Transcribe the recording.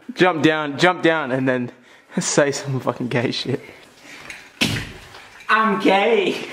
Jump down, and then say some fucking gay shit. I'm gay.